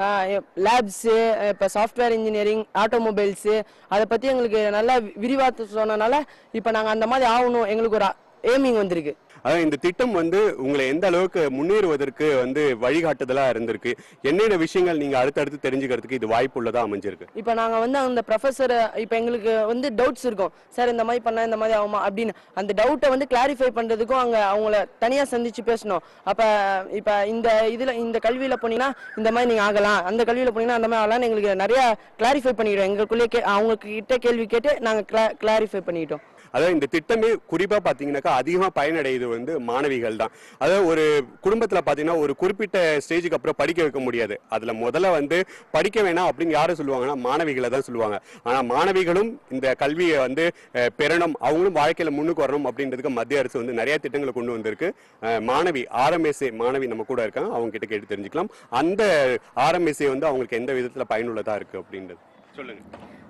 லேப்ஸு, இப்போ சாஃப்ட்வேர் இன்ஜினியரிங், ஆட்டோமொபைல்ஸு அதை பற்றி எங்களுக்கு நல்லா விரிவாக சொன்னனால இப்போ நாங்கள் அந்த மாதிரி ஆகணும், எங்களுக்கு ஒரு எய்மிங் வந்திருக்கு. அதாவது இந்த திட்டம் வந்து உங்களை எந்த அளவுக்கு முன்னேறுவதற்கு வந்து வழிகாட்டுதலா இருந்திருக்கு, என்னென்ன விஷயங்கள் நீங்க அடுத்தடுத்து தெரிஞ்சுக்கிறதுக்கு இது வாய்ப்பு உள்ளதா அமைஞ்சிருக்கு? இப்போ நாங்க வந்து அந்த ப்ரொஃபஸர் இப்போ எங்களுக்கு வந்து டவுட்ஸ் இருக்கும், சார் இந்த மாதிரி பண்ணா இந்த மாதிரி ஆகுமா அப்படின்னு அந்த டவுட்டை வந்து கிளாரிஃபை பண்றதுக்கும் அவங்கள தனியா சந்திச்சு பேசணும். அப்ப இப்போ இந்த கல்வியில போனீங்கன்னா இந்த மாதிரி நீங்க ஆகலாம், அந்த கல்வியில போனீங்கன்னா அந்த மாதிரி ஆகலாம்னு எங்களுக்கு நிறைய கிளாரிஃபை பண்ணிக்கிறோம். எங்களுக்குள்ளே அவங்க கிட்ட கேள்வி கேட்டு நாங்க கிளாரிஃபை பண்ணிட்டோம். அதாவது இந்த திட்டமே குறிப்பா பாத்தீங்கன்னாக்கா அதிகமா பயனடைது வந்து மாணவிகள் தான். அதாவது ஒரு குடும்பத்துல பாத்தீங்கன்னா ஒரு குறிப்பிட்ட ஸ்டேஜுக்கு அப்புறம் படிக்க வைக்க முடியாது. அதுல முதல்ல வந்து படிக்க வேணாம் அப்படின்னு யாரும் சொல்லுவாங்கன்னா மாணவிகளை தான் சொல்லுவாங்க. ஆனா மாணவிகளும் இந்த கல்வியை வந்து பெறணும், அவங்களும் வாழ்க்கையில முன்னுக்கு வரணும் அப்படின்றதுக்கு மத்திய அரசு வந்து நிறைய திட்டங்களை கொண்டு வந்திருக்கு. மாணவி RMSA மாணவி நம்ம கூட இருக்காங்க, அவங்க கிட்ட கேட்டு தெரிஞ்சுக்கலாம் அந்த RMSA வந்து அவங்களுக்கு எந்த விதத்துல பயனுள்ளதா இருக்கு அப்படின்றது சொல்லுங்க.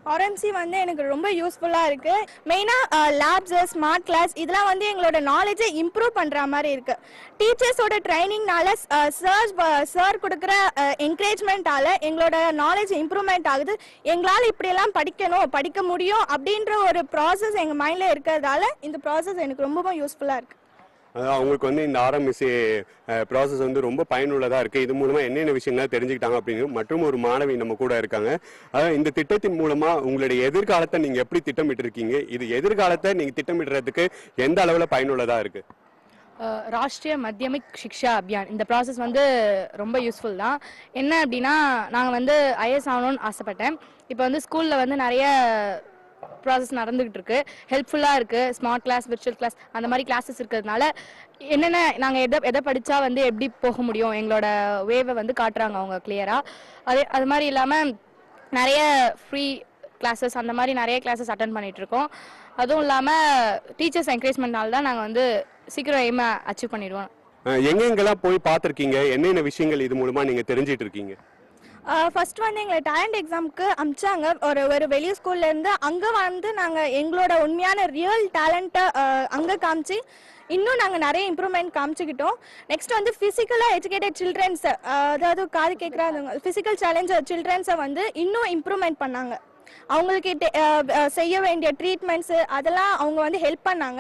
ஆர்எம்சி வந்து எனக்கு ரொம்ப யூஸ்ஃபுல்லாக இருக்குது. மெயினாக லேப்ஸு, ஸ்மார்ட் கிளாஸ் இதெல்லாம் வந்து எங்களோட நாலேஜை இம்ப்ரூவ் பண்ணுற மாதிரி இருக்குது. டீச்சர்ஸோட ட்ரைனிங்னால சார் கொடுக்குற என்கரேஜ்மெண்ட்டால் எங்களோட நாலேஜ் இம்ப்ரூவ்மெண்ட் ஆகுது. எங்களால் இப்படியெல்லாம் படிக்க முடியும் அப்படின்ற ஒரு ப்ராசஸ் எங்கள் மைண்டில் இருக்கிறதால இந்த ப்ராசஸ் எனக்கு ரொம்பவும் யூஸ்ஃபுல்லாக இருக்குது. அவங்களுக்கு வந்து இந்த ஆர்எம்எஸ்ஏ ப்ராசஸ் வந்து ரொம்ப பயனுள்ளதாக இருக்குது. இது மூலமாக என்னென்ன விஷயங்கள் தெரிஞ்சுக்கிட்டாங்க அப்படின்னு மற்றும் ஒரு மாணவி நம்ம கூட இருக்காங்க. அதாவது இந்த திட்டத்தின் மூலமாக உங்களுடைய எதிர்காலத்தை நீங்கள் எப்படி திட்டமிட்டு இருக்கீங்க? இது எதிர்காலத்தை நீங்கள் திட்டமிடுறதுக்கு எந்த அளவில் பயனுள்ளதாக இருக்குது? ராஷ்ட்ரிய மத்தியமிக் சிக்ஷா அபியான் இந்த ப்ராசஸ் வந்து ரொம்ப யூஸ்ஃபுல் தான். என்ன அப்படின்னா, நாங்கள் வந்து ஐஏஎஸ் ஆகணும்னு ஆசைப்பட்டேன். இப்போ வந்து ஸ்கூலில் வந்து நிறைய ப்ராசஸ் நடந்துகிட்டு இருக்கு, ஹெல்ப்ஃபுல்லாக இருக்குது. ஸ்மார்ட் கிளாஸ், விர்ச்சுவல் கிளாஸ் அந்த மாதிரி கிளாஸஸ் இருக்கிறதுனால என்னென்ன நாங்கள் எதை படித்தா வந்து எப்படி போக முடியும் எங்களோட வேவை வந்து காட்டுறாங்க அவங்க கிளியராக. அது மாதிரி இல்லாமல் நிறைய ஃப்ரீ கிளாஸஸ் அந்த மாதிரி நிறைய கிளாஸஸ் அட்டன் பண்ணிகிட்ருக்கோம். அதுவும் இல்லாமல் டீச்சர்ஸ் என்கரேஜ்மெண்ட்னால தான் நாங்கள் வந்து சீக்கிரம் எய்மை அச்சீவ் பண்ணிடுவோம். எங்கெங்கெல்லாம் போய் பார்த்துருக்கீங்க? என்னென்ன விஷயங்கள் இது மூலமாக நீங்கள் தெரிஞ்சிட்டு இருக்கீங்க? ஃபர்ஸ்ட் வந்து எங்களை டேலண்ட் எக்ஸாமுக்கு அமிச்சாங்க ஒரு வெளிய ஸ்கூல்லேருந்து. அங்கே வந்து நாங்கள் எங்களோட உண்மையான ரியல் டேலண்ட்டை அங்கே காமிச்சு இன்னும் நாங்கள் நிறைய இம்ப்ரூவ்மெண்ட் காமிச்சிக்கிட்டோம். நெக்ஸ்ட் வந்து ஃபிசிக்கலாக எஜுகேட்டட் சில்ட்ரன்ஸை, அதாவது காது கேட்குறாங்க ஃபிசிக்கல் சேலஞ்சர் சில்ட்ரன்ஸை வந்து இன்னும் இம்ப்ரூவ்மெண்ட் பண்ணாங்க. அவங்களுக்கு செய்ய வேண்டிய ட்ரீட்மெண்ட்ஸு அதெல்லாம் அவங்க வந்து ஹெல்ப் பண்ணாங்க.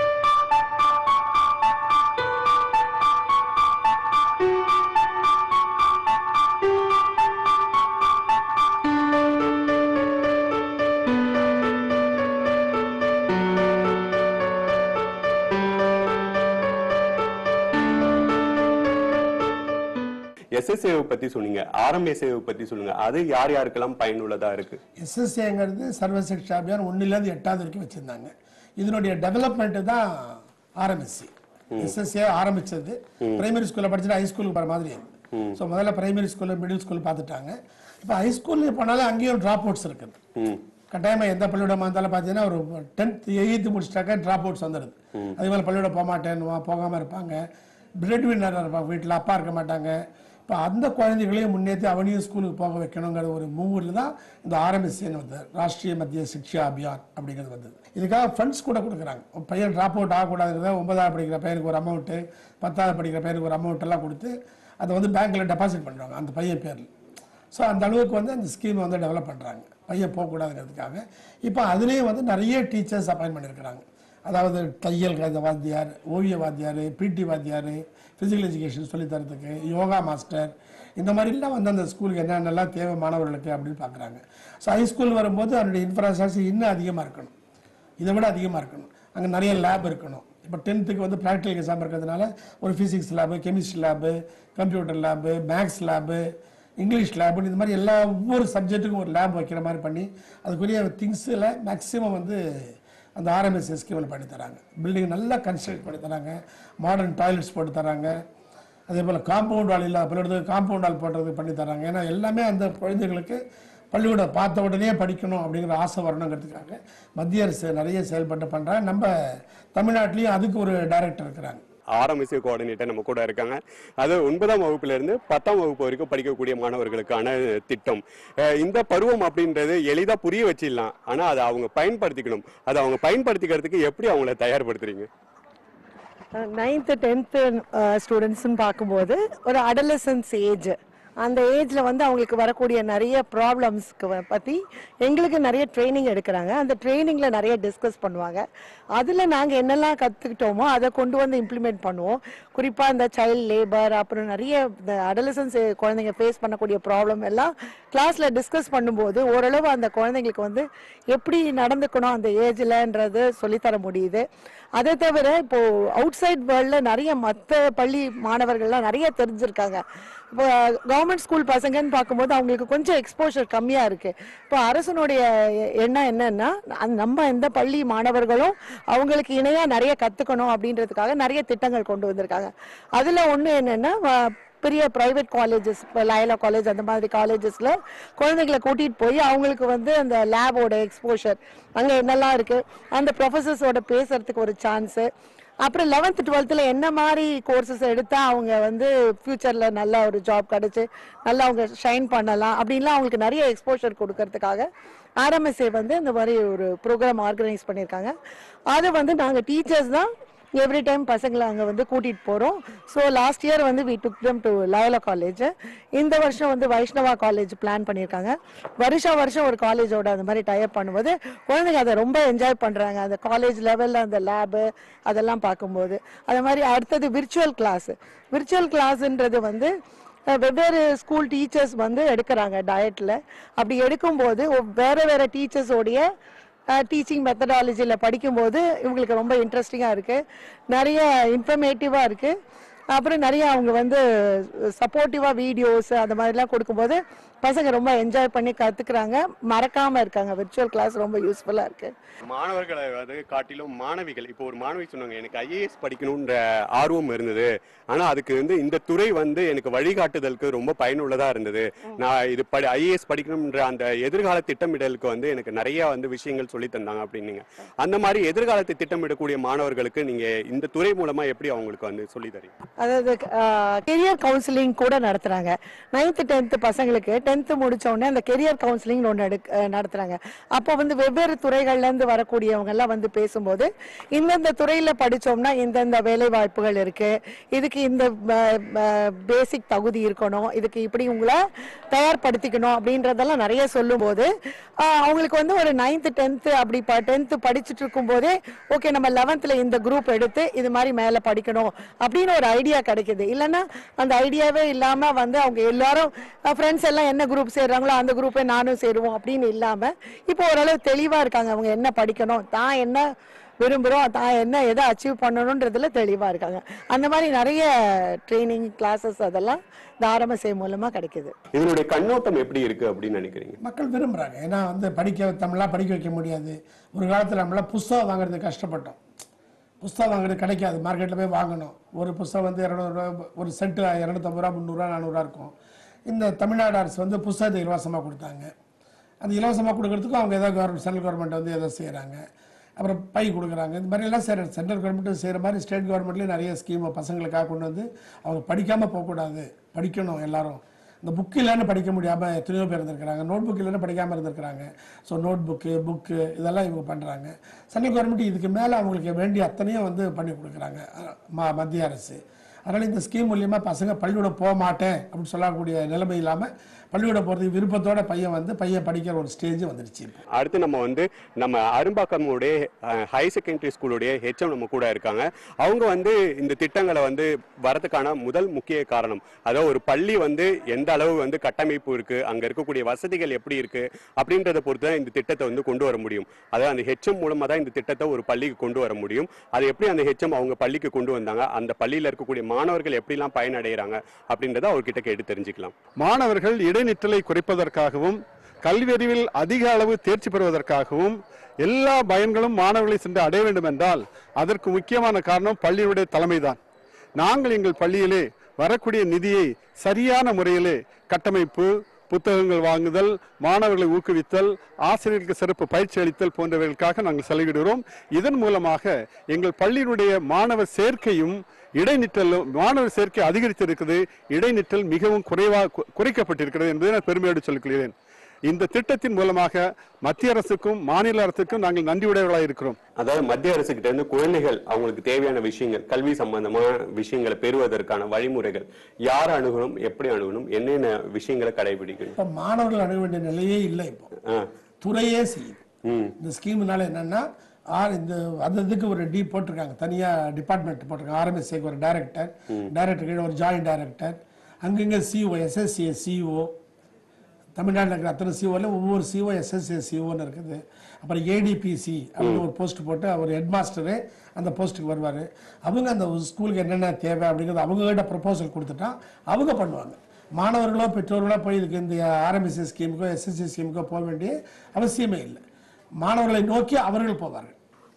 எஸ்எஸ்ஏவை பற்றி சொன்னீங்க, ஆர்எம்எஸ்ஏவை பற்றி சொல்லுங்க. அது யார் யாருக்கெல்லாம் பயனுள்ளதாக இருக்கு? எஸ்எஸ்ஏங்கிறது சர்வ சிக்ஷா அபியான் 1லேருந்து 8வது வரைக்கும் வச்சிருந்தாங்க. இதனுடைய டெவலப்மெண்ட் தான் ஆர்எம்எஸ்சி. எஸ்எஸ்ஏ ஆரம்பிச்சது பிரைமரி ஸ்கூல்ல படிச்சுட்டு ஹைஸ்கூலுக்கு போகிற மாதிரி இருக்கு. ஸோ முதல்ல பிரைமரி ஸ்கூல்ல மிடில் ஸ்கூல் பார்த்துட்டாங்க. இப்போ ஹைஸ்கூல்ல போனாலும் அங்கேயும் ட்ராப் அவுட்ஸ் இருக்குது. கட்டாயமாக எந்த பள்ளிக்கூடமாக இருந்தாலும் பார்த்தீங்கன்னா ஒரு 10th 8th முடிச்சிட்டாக்க ட்ராப் அவுட்ஸ் வந்துடுது. அதே மாதிரி பள்ளிக்கூடம் போக மாட்டேன்னுவான், போகாமல் இருப்பாங்க. பிரெட் வின்னராக இருப்பாங்க, வீட்டில் அப்பா இருக்க மாட்டாங்க. இப்போ அந்த குழந்தைகளையும் முன்னேற்றி அவனையும் ஸ்கூலுக்கு போக வைக்கணுங்கிற ஒரு மூவில் தான் இந்த ஆர்எம்எஸ்ஏன்னு வந்தது, ராஷ்ட்ரிய மத்திய சிக்ஷா அபியான் அப்படிங்கிறது வந்தது. இதுக்காக ஃபண்ட்ஸ் கூட கொடுக்குறாங்க. பையன் ட்ராப் அவுட் ஆகக்கூடாதுங்கிறத 9வது படிக்கிற பையனுக்கு ஒரு அமௌண்ட்டு, 10வது படிக்கிற பையனுக்கு ஒரு அமௌண்ட் எல்லாம் கொடுத்து அதை வந்து பேங்க்கில் டெபாசிட் பண்ணுறாங்க அந்த பையன் பேரில். ஸோ அந்த அளவுக்கு வந்து அந்த ஸ்கீமை வந்து டெவலப் பண்ணுறாங்க பையன் போகக்கூடாதுங்கிறதுக்காக. இப்போ அதுலேயும் வந்து நிறைய டீச்சர்ஸ் அப்பாயின்ட் பண்ணியிருக்கிறாங்க. அதாவது தையல் வாத்தியார், ஓவிய வாத்தியார், பிடி வாத்தியார், ஃபிசிக்கல் எஜுகேஷன் சொல்லித்தரத்துக்கு, யோகா மாஸ்டர், இந்த மாதிரிலாம் வந்து அந்த ஸ்கூலுக்கு என்னென்னலாம் தேவை மாணவர்களுக்கு அப்படின்னு பார்க்குறாங்க. ஸோ ஹைஸ்கூல் வரும்போது அதனுடைய இன்ஃப்ராஸ்ட்ரக்சர் இன்னும் அதிகமாக இருக்கணும், இதை விட அதிகமாக இருக்கணும். அங்கே நிறைய லேப் இருக்கணும். இப்போ 10th வந்து ப்ராக்டிகல் எக்ஸாம் இருக்கிறதுனால ஒரு physics lab, chemistry lab, computer lab, maths lab, English லேபுன்னு இந்த மாதிரி ஒவ்வொரு சப்ஜெக்ட்டுக்கும் ஒரு லேப் வைக்கிற மாதிரி பண்ணி அதுக்குரிய திங்ஸில் மேக்ஸிமம் வந்து அந்த ஆர்எம்எஸ்ஏ ஸ்கீமில் பண்ணி தராங்க. பில்டிங் நல்லா கன்ஸ்ட்ரக்ட் பண்ணி தராங்க, மாடர்ன் டாய்லெட்ஸ் போட்டு தராங்க. அதே போல் காம்பவுண்ட் வால் இல்லாத பள்ளிக்கூடத்துக்கு காம்பவுண்ட் வால் போடுறது பண்ணி தராங்க. ஏன்னா எல்லாமே அந்த குழந்தைகளுக்கு பள்ளிக்கூடம் பார்த்த உடனே படிக்கணும் அப்படிங்கிற ஆசை வரணுங்கிறதுக்காக மத்திய அரசு நிறைய செயல்பட்டு பண்ணுறாங்க. நம்ம தமிழ்நாட்டிலையும் அதுக்கு ஒரு டைரக்டர் இருக்கிறாங்க, ஆர்எம்எஸ்ஏ கோஆர்டினேட்டர் நம்ம கூட இருக்காங்க. அது 9ஆம் வகுப்புலேருந்து 10ஆம் வகுப்பு வரைக்கும் படிக்கக்கூடிய மாணவர்களுக்கான திட்டம். இந்த பருவம் அப்படின்றது எளிதாக புரிய வச்சிடலாம், ஆனால் அதை அவங்க பயன்படுத்திக்கணும். அதை அவங்க பயன்படுத்திக்கிறதுக்கு எப்படி அவங்கள தயார்படுத்துறீங்க? 9th 10th ஸ்டூடெண்ட்ஸ்ன்னு பார்க்கும்போது ஒரு அடலசன்ஸ் ஏஜ், அந்த ஏஜில் வந்து அவங்களுக்கு வரக்கூடிய நிறைய ப்ராப்ளம்ஸ்க்கு பற்றி எங்களுக்கு நிறைய ட்ரைனிங் எடுக்கிறாங்க. அந்த ட்ரைனிங்கில் நிறைய டிஸ்கஸ் பண்ணுவாங்க. அதில் நாங்கள் என்னெல்லாம் கற்றுக்கிட்டோமோ அதை கொண்டு வந்து இம்ப்ளிமெண்ட் பண்ணுவோம். குறிப்பாக இந்த சைல்ட் லேபர், அப்புறம் நிறைய இந்த அடலசன்ஸ் குழந்தைங்க ஃபேஸ் பண்ணக்கூடிய ப்ராப்ளம் எல்லாம் கிளாஸில் டிஸ்கஸ் பண்ணும்போது ஓரளவு அந்த குழந்தைங்களுக்கு வந்து எப்படி நடந்துக்கணும் அந்த ஏஜில்ன்றது சொல்லித்தர முடியுது. அதை தவிர இப்போது அவுட் சைட் வேர்ல்டில் நிறைய மற்ற பள்ளி மாணவர்கள்லாம் நிறைய தெரிஞ்சிருக்காங்க. இப்போ கவர்மெண்ட் ஸ்கூல் பசங்கன்னு பார்க்கும்போது அவங்களுக்கு கொஞ்சம் எக்ஸ்போஷர் கம்மியாக இருக்குது. இப்போ அரசனுடைய எண்ணம் என்னன்னா, நம்ம எந்த பள்ளி மாணவர்களும் அவங்களுக்கு இணையாக நிறைய கற்றுக்கணும் அப்படின்றதுக்காக நிறைய திட்டங்கள் கொண்டு வந்திருக்காங்க. அதில் ஒன்று என்னென்னா, பெரிய ப்ரைவேட் காலேஜஸ், இப்போ லயலா காலேஜ் அந்த மாதிரி காலேஜஸில் குழந்தைங்களை கூட்டிகிட்டு போய் அவங்களுக்கு வந்து அந்த லேபோட எக்ஸ்போஷர், அங்கே என்னெல்லாம் இருக்குது, அந்த ப்ரொஃபஸர்ஸோட பேசுகிறதுக்கு ஒரு சான்ஸு, அப்புறம் 11th 12th என்ன மாதிரி கோர்சஸ் எடுத்தால் அவங்க வந்து ஃப்யூச்சரில் நல்ல ஒரு ஜாப் கிடச்சி நல்லா அவங்க ஷைன் பண்ணலாம் அப்படின்லாம் அவங்களுக்கு நிறைய எக்ஸ்போஷர் கொடுக்கறதுக்காக RMSA வந்து இந்த மாதிரி ஒரு ப்ரோக்ராம் ஆர்கனைஸ் பண்ணியிருக்காங்க. அதை வந்து நாங்கள் டீச்சர்ஸ் தான் எவ்ரி டைம் பசங்களை அங்கே வந்து கூட்டிகிட்டு போகிறோம். ஸோ லாஸ்ட் இயர் வந்து we took them to Loyola college. இந்த வருஷம் வந்து வைஷ்ணவா காலேஜ் பிளான் பண்ணியிருக்காங்க. வருஷம் ஒரு காலேஜோட அந்த மாதிரி டைப் பண்ணும்போது குழந்தைங்க அதை ரொம்ப என்ஜாய் பண்ணுறாங்க. அந்த காலேஜ் லெவலில் அந்த லேபு அதெல்லாம் பார்க்கும்போது அது மாதிரி அடுத்தது விர்ச்சுவல் கிளாஸ்ன்றது வந்து வெவ்வேறு ஸ்கூல் டீச்சர்ஸ் வந்து எடுக்கிறாங்க டயட்டில். அப்படி எடுக்கும்போது வேறு டீச்சர்ஸோடைய டீச்சிங் மெத்தடாலஜியில் படிக்கும்போது இவங்களுக்கு ரொம்ப இன்ட்ரெஸ்டிங்காக இருக்குது, நிறைய இன்ஃபர்மேட்டிவாக இருக்குது. அப்புறம் நிறைய அவங்க வந்து சப்போர்ட்டிவாக வீடியோஸ் அந்த மாதிரிலாம் கொடுக்கும்போது பசங்க ரொம்ப என்ஜாய் பண்ணி கற்றுக்குறாங்க, மறக்காமல் இருக்காங்க. விர்ச்சுவல் கிளாஸ் ரொம்ப யூஸ்ஃபுல்லாக இருக்குது. மாணவர்களை வந்து காட்டிலும் மாணவிகள், இப்போ ஒரு மாணவி சொன்னாங்க எனக்கு IAS படிக்கணுன்ற ஆர்வம் இருந்தது, ஆனால் அதுக்கு வந்து இந்த துறை வந்து எனக்கு வழிகாட்டுதலுக்கு ரொம்ப பயனுள்ளதாக இருந்தது. நான் இது IAS படிக்கணுன்ற அந்த எதிர்கால திட்டமிடலுக்கு வந்து எனக்கு நிறைய வந்து விஷயங்கள் சொல்லி தந்தாங்க அப்படின்னீங்க. அந்த மாதிரி எதிர்காலத்தை திட்டமிடக்கூடிய மாணவர்களுக்கு நீங்கள் இந்த துறை மூலமாக எப்படி அவங்களுக்கு வந்து சொல்லி தரீங்க? அதாவது கெரியர் கவுன்சிலிங் கூட நடத்துகிறாங்க. 9th 10th பசங்களுக்கு 10th முடிச்ச உடனே அந்த கெரியர் கவுன்சிலிங் ஒன்று நடத்துகிறாங்க. அப்போ வந்து வெவ்வேறு துறைகள்லேருந்து வரக்கூடியவங்க எல்லாம் வந்து பேசும்போது இந்தந்த துறையில் படித்தோம்னா இந்தந்த வேலை வாய்ப்புகள் இருக்குது, இதுக்கு இந்த பேசிக் தகுதி இருக்கணும், இதுக்கு இப்படி உங்களை தயார்படுத்திக்கணும் அப்படின்றதெல்லாம் நிறைய சொல்லும்போது அவங்களுக்கு வந்து ஒரு 9th 10th அப்படி 10th படிச்சுட்டு இருக்கும்போதே ஓகே நம்ம 11th இந்த குரூப் எடுத்து இது மாதிரி மேலே படிக்கணும் அப்படின்னு ஒரு ஐடியா கிடைக்குது. இல்லைன்னா அந்த ஐடியாவே இல்லாமல் வந்து அவங்க எல்லாரும் ஃப்ரெண்ட்ஸ் எல்லாம் என்ன குரூப் சேர்றாங்களோ அந்த குரூப்பே நானும் சேருவோம் அப்படின்னு இல்லாமல் இப்போ ஓரளவு தெளிவாக இருக்காங்க. அவங்க என்ன படிக்கணும், தான் என்ன விரும்புகிறோம், தான் என்ன எதை அச்சீவ் பண்ணணுன்றதுல தெளிவாக இருக்காங்க. அந்த மாதிரி நிறைய ட்ரைனிங் கிளாஸஸ் அதெல்லாம் இந்த RMSA மூலமாக கிடைக்குது. இதனுடைய கண்ணோட்டம் எப்படி இருக்கு அப்படின்னு நினைக்கிறீங்க? மக்கள் விரும்புகிறாங்க. ஏன்னா வந்து தமிழெலாம் படிக்க வைக்க முடியாது. ஒரு காலத்தில் நம்மளாம் புஸ்தகம் வாங்குறதுக்கு கஷ்டப்பட்டோம். புஸ்தகம் வாங்குறது கிடைக்காது, மார்க்கெட்டில் போய் வாங்கணும். ஒரு புஸ்தகம் வந்து 200 ஒரு செட்டு 250 ரூபா 300 400 இருக்கும். இந்த தமிழ்நாடு அரசு வந்து புஸ்தகத்தை இலவசமாக கொடுத்தாங்க. அந்த இலவசமாக கொடுக்கறதுக்கும் அவங்க ஏதாவது சென்ட்ரல் கவர்மெண்ட் வந்து எதோ செய்கிறாங்க. அப்புறம் பை கொடுக்குறாங்க. இந்த மாதிரிலாம் செய்கிறாங்க. சென்ட்ரல் கவர்மெண்ட்டும் செய்கிற மாதிரி ஸ்டேட் கவர்மெண்ட்லேயும் நிறைய ஸ்கீமை பசங்களுக்காக கொண்டு வந்து அவங்க படிக்காமல் போகக்கூடாது, படிக்கணும் எல்லாரும். இந்த புக்கு இல்லைன்னு படிக்க முடியாமல் எத்தனையோ பேர் இருந்திருக்கிறாங்க, நோட் புக் இல்லைன்னு படிக்காமல் இருந்திருக்கிறாங்க. ஸோ நோட் புக்கு இதெல்லாம் இவங்க பண்ணுறாங்க. சென்ட்ரல் கவர்மெண்ட் இதுக்கு மேலே அவங்களுக்கு வேண்டிய அத்தனையும் வந்து பண்ணி கொடுக்குறாங்க மத்திய அரசு. அதனால் இந்த ஸ்கீம் மூலியமாக பசங்க பள்ளிக்கூடம் போக மாட்டேன் அப்படின்னு சொல்லக்கூடிய நிலைமை இல்லாமல் பள்ளிக்கூடம் போகிறதுக்கு விருப்பத்தோட பையன் படிக்கிற ஒரு ஸ்டேஜ் வந்துருச்சு. அடுத்து நம்ம அரும்பாக்கமுடைய ஹையர் செகண்டரி ஸ்கூலுடைய HM நம்ம கூட இருக்காங்க. அவங்க வந்து இந்த திட்டங்களை வந்து வரதுக்கான முதல் முக்கிய காரணம், அதாவது ஒரு பள்ளி வந்து எந்த அளவு வந்து கட்டமைப்பு இருக்கு, அங்க இருக்கக்கூடிய வசதிகள் எப்படி இருக்கு அப்படின்றத பொறுத்து தான் இந்த திட்டத்தை வந்து கொண்டு வர முடியும். அதாவது அந்த HM மூலமா தான் இந்த திட்டத்தை ஒரு பள்ளிக்கு கொண்டு வர முடியும். அது எப்படி அந்த HM அவங்க பள்ளிக்கு கொண்டு வந்தாங்க, அந்த பள்ளியில் இருக்கக்கூடிய மாணவர்கள் எப்படிலாம் பயனடைகிறாங்க அப்படின்றத அவர்கிட்ட கேட்டு தெரிஞ்சுக்கலாம். மாணவர்கள் இடைநிற்றலை குறைப்பதற்காகவும் கல்வியறிவில் அதிக அளவு தேர்ச்சி பெறுவதற்காகவும் எல்லா பயன்களும் மாணவர்களை சென்று அடைய வேண்டும் என்றால் அதற்கு முக்கியமான காரணம் பள்ளியுடைய தலைமைதான். நாங்கள் எங்கள் பள்ளியிலே வரக்கூடிய நிதியை சரியான முறையிலே கட்டமைப்பு, புத்தகங்கள் வாங்குதல், மாணவர்களை ஊக்குவித்தல், ஆசிரியர்களுக்கு சிறப்பு பயிற்சி அளித்தல் போன்றவர்களுக்காக நாங்கள் செலவிடுகிறோம். இதன் மூலமாக எங்கள் பள்ளியினுடைய மாணவர் சேர்க்கையும் மாணவர் சேர்க்கை அதிகரித்திருக்கிறது, இடைநிற்றல் மிகவும் குறைக்கப்பட்டிருக்கிறது என்பதை நான் பெருமையோடு சொல்லிக்கொள்கிறேன். இந்த திட்டத்தின் மூலமாக மத்திய அரசுக்கும் மாநில அரசுக்கும் நாங்கள் நன்றியுடையவர்களாக இருக்கிறோம். அதாவது மத்திய அரசு கிட்ட இருந்து குழந்தைகள் அவங்களுக்கு தேவையான விஷயங்கள், கல்வி சம்பந்தமான விஷயங்களை பெறுவதற்கான வழிமுறைகள் யார் அணுகணும், எப்படி அணுகணும், என்னென்ன விஷயங்களை கடைபிடிக்கணும்? இப்போ மாணவர்கள் அணுக வேண்டிய நிலையே இல்லை. இப்போ துறையே செய்யுது. இந்த ஸ்கீம்னால என்னன்னா இந்த அதுக்கு ஒரு போட்டிருக்காங்க, தனியாக டிபார்ட்மெண்ட் போட்டிருக்காங்க. RMSAக்கு ஒரு டைரக்டர் கீழே ஒரு ஜாயிண்ட் டைரக்டர், அங்கங்கே CO, SSCA CO, தமிழ்நாட்டில் இருக்கிற அத்தனை COவில் ஒவ்வொரு CO SSCA COன்னு இருக்குது. அப்புறம் ADPC அப்படின்னு ஒரு போஸ்ட் போட்டு அவர் ஹெட் மாஸ்டரு அந்த போஸ்ட்டுக்கு வருவார். அவங்க அந்த ஸ்கூலுக்கு என்னென்ன தேவை அப்படிங்கிறது அவங்ககிட்ட ப்ரொபோசல் கொடுத்துட்டா அவங்க பண்ணுவாங்க. மாணவர்களோ பெற்றோர்களோ போய் இதுக்கு இந்த RMSA ஸ்கீமுக்கோ SSCA ஸ்கீமுக்கோ போக வேண்டிய அவசியமே இல்லை. மாணவர்களை நோக்கி அவர்கள் போவார்கள்.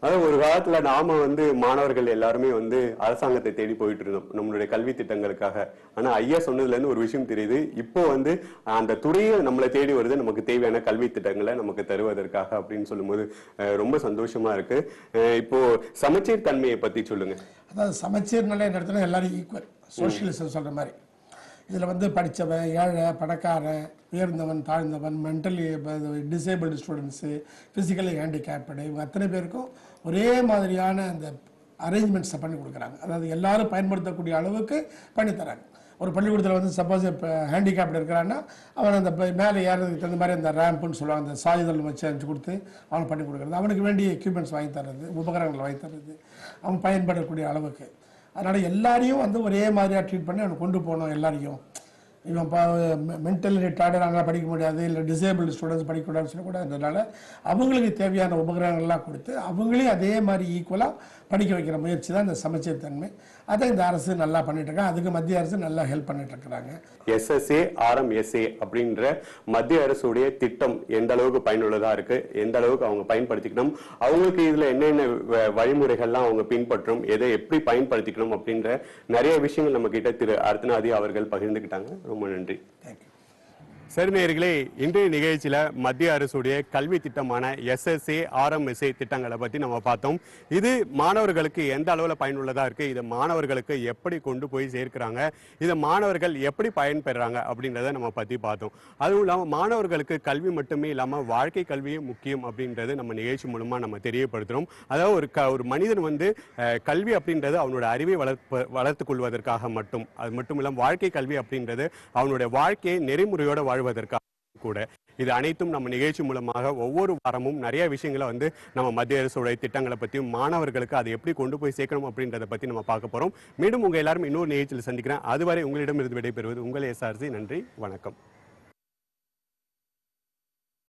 அதாவது ஒரு காலத்துல நாம வந்து மாணவர்கள் எல்லாருமே வந்து அரசாங்கத்தை தேடி போயிட்டு இருந்தோம் நம்மளுடைய கல்வி திட்டங்களுக்காக. ஆனா ஐயா சொன்னதுல இருந்து ஒரு விஷயம் தெரியுது, இப்போ வந்து அந்த துறையை நம்மளை தேடி வருது நமக்கு தேவையான கல்வி திட்டங்களை நமக்கு தருவதற்காக அப்படின்னு சொல்லும்போது ரொம்ப சந்தோஷமா இருக்கு. இப்போ சமச்சீர் தன்மையை பத்தி சொல்லுங்க. அதாவது சமச்சீர் நிலை நடத்தினா எல்லாரும் ஈக்குவல், சோசியலிசம் சொல்ற மாதிரி. இதில் வந்து படித்தவன், ஏழை, பணக்காரன், உயர்ந்தவன், தாழ்ந்தவன், mentally disabled students, physically handicapped, இவங்க அத்தனை பேருக்கும் ஒரே மாதிரியான அந்த அரேஞ்ச்மெண்ட்ஸை பண்ணி கொடுக்குறாங்க. அதாவது எல்லாரும் பயன்படுத்தக்கூடிய அளவுக்கு பண்ணித்தராங்க. ஒரு பள்ளிக்கூடத்தில் வந்து சப்போஸ் இப்போ ஹேண்டிகேப்டு இருக்கிறான்னா அவன் அந்த மேலே ஏறதுக்கு தகுந்த மாதிரி அந்த ரேம்புன்னு சொல்லுவாங்க, அந்த சாயுதல் வச்சு அனுப்பிச்சு கொடுத்து அவனை பண்ணி கொடுக்குறது, அவனுக்கு வேண்டிய எக்யூப்மெண்ட்ஸ் வாங்கி தர்றது, உபகரணங்கள் வாங்கி தர்றது, அவன் பயன்படக்கூடிய அளவுக்கு. அதனால் எல்லாரையும் வந்து ஒரே மாதிரியாக ட்ரீட் பண்ணி அவனை கொண்டு போகணும். எல்லாரையும் இவன் மென்டலி ரிட்டார்டு அதனால் படிக்க முடியாது, இல்லை டிசேபிள்டு ஸ்டூடெண்ட்ஸ் படிக்கக்கூடாதுன்னு சொல்லக்கூடாதுன்றதுனால அவங்களுக்கு தேவையான உபகரணங்கள்லாம் கொடுத்து அவங்களையும் அதே மாதிரி ஈக்குவலாக படிக்க வைக்கிற முயற்சி தான் இந்த சமச்சீர் தன்மை. அதை இந்த அரசு நல்லா பண்ணிட்டு இருக்காங்க. அதுக்கு மத்திய அரசு நல்லா ஹெல்ப் பண்ணிட்டு இருக்கிறாங்க. SSA RMSA அப்படின்ற மத்திய அரசுடைய திட்டம் எந்த அளவுக்கு பயனுள்ளதா இருக்கு, எந்த அளவுக்கு அவங்க பயன்படுத்திக்கணும், அவங்களுக்கு இதுல என்னென்ன வழிமுறைகள்லாம் அவங்க பின்பற்றும், எதை எப்படி பயன்படுத்திக்கணும் அப்படின்ற நிறைய விஷயங்கள் நம்ம கிட்ட திரு அர்த்தநாதி அவர்கள் பகிர்ந்துக்கிட்டாங்க. ரொம்ப நன்றி. தேங்க்யூ. சரி நேயர்களே, இன்றைய நிகழ்ச்சியில மத்திய அரசுடைய கல்வி திட்டமான SSA RMSA திட்டங்களை பத்தி நம்ம பார்த்தோம். இது மாணவர்களுக்கு எந்த அளவுல பயனுள்ளதா இருக்கு, இதை மாணவர்களுக்கு எப்படி கொண்டு போய் சேர்க்கிறாங்க, இதை மாணவர்கள் எப்படி பயன்பெறாங்க அப்படின்றத நம்ம பத்தி பார்த்தோம். அதுவும் இல்லாம மாணவர்களுக்கு கல்வி மட்டுமே இல்லாம வாழ்க்கை கல்வியும் முக்கியம் அப்படின்றது நம்ம நிகழ்ச்சி மூலமா நம்ம தெரியப்படுத்துறோம். அதாவது ஒரு மனிதன் வந்து கல்வி அப்படின்றது அவனோட அறிவை வளர்த்து கொள்வதற்காக மட்டும், அது மட்டும் இல்லாம வாழ்க்கை கல்வி அப்படின்றது அவனுடைய வாழ்க்கையை நெறிமுறையோட வாழ்வதற்காக கூட. இது அனைத்தும் நம்ம நிகழ்ச்சி மூலமாக ஒவ்வொரு வாரமும் நிறைய விஷயங்களை வந்து நம்ம மத்திய அரசுடைய திட்டங்களை பற்றியும் மாணவர்களுக்கு அதை எப்படி கொண்டு போய் சேர்க்கணும் அப்படின்றத பத்தி நம்ம பார்க்க போறோம். மீண்டும் உங்க எல்லாரும் இன்னொரு நிகழ்ச்சியில் சந்திக்கிறேன். அதுவரை உங்களிடமிருந்து விடைபெறுவது உங்கள் SRC. நன்றி, வணக்கம்.